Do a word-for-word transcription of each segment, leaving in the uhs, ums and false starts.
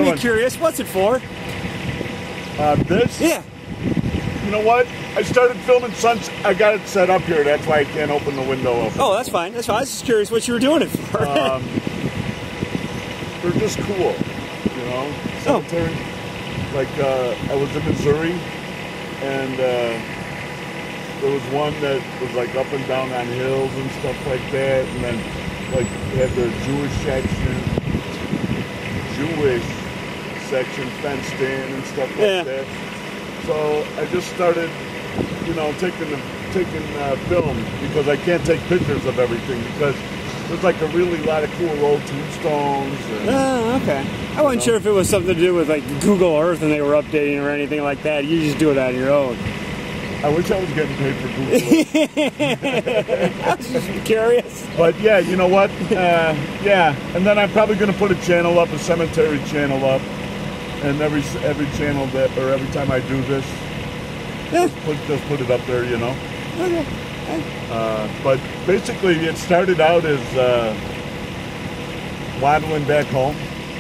doing? I'm curious. What's it for? Uh, this? Yeah. You know what? I started filming since I got it set up here. That's why I can't open the window up. Oh, that's fine. That's fine. I was just curious what you were doing it for. Um, they're just cool, you know. Cemetery. Oh. Like uh, I was in Missouri, and uh, there was one that was like up and down on hills and stuff like that, and then like they had the Jewish section, Jewish section fenced in and stuff like yeah. that. So I just started, you know, taking the taking uh, film because I can't take pictures of everything because there's like a really lot of cool old tombstones. And, oh, okay. I wasn't know. sure if it was something to do with like Google Earth and they were updating or anything like that. You just do it on your own. I wish I was getting paid for Google Earth. I was just curious. But yeah, you know what? Uh, yeah, and then I'm probably going to put a channel up, a cemetery channel up. And every every channel that, or every time I do this, yeah. just, put, just put it up there, you know. Okay. Uh, but basically, it started out as uh, waddling back home.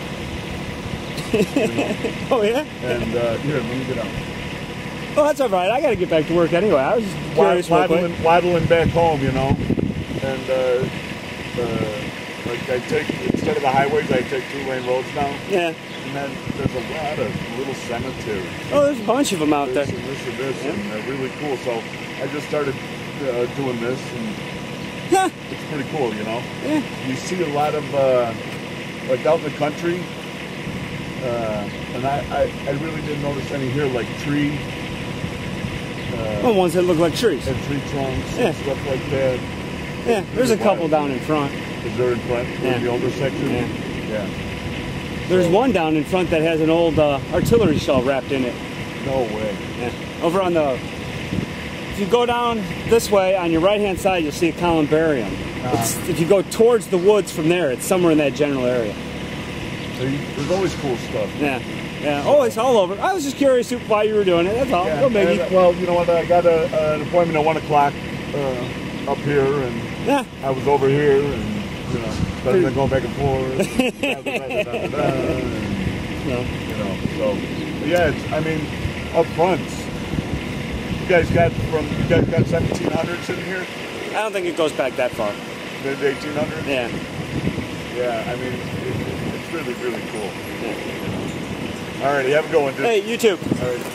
You know? Oh yeah. And uh, here, let me get out. Oh, that's all right. I got to get back to work anyway. I was just curious. Wad waddling, waddling back home, you know. And uh, uh, like I take instead of the highways, I take two lane roads now. Yeah. And then there's a lot of little cemeteries. Oh, there's a bunch of them out this there. And this and this, yeah. and they're really cool. So I just started uh, doing this, and yeah. it's pretty cool, you know. Yeah. You see a lot of uh, like out in the country, uh, and I, I, I really didn't notice any here, like tree. Uh, oh, ones that look like trees. And tree trunks yeah. and stuff like that. Yeah, there's a couple down in front. Is there in front? Yeah. In the older section? Yeah. Yeah. There's one down in front that has an old uh, artillery shell wrapped in it. No way. Yeah. Over on the... If you go down this way, on your right-hand side, you'll see a columbarium. Uh-huh. It's, if you go towards the woods from there, it's somewhere in that general area. There's always cool stuff. Yeah. Yeah. Oh, it's all over. I was just curious why you were doing it. That's all. Yeah. No biggie. And, well, you know what? I got a, uh, an appointment at one o'clock uh, up here, and yeah. I was over here, and you know, rather than going back and forth. and, da, da, da, da, da, and, no. You know, so yeah. It's, I mean, up front, you guys got from you guys got seventeen hundreds in here. I don't think it goes back that far. Mid eighteen hundreds. Yeah. Yeah. I mean, it, it's really, really cool. Yeah. All right, have a good one, dude. Hey, you too. All right.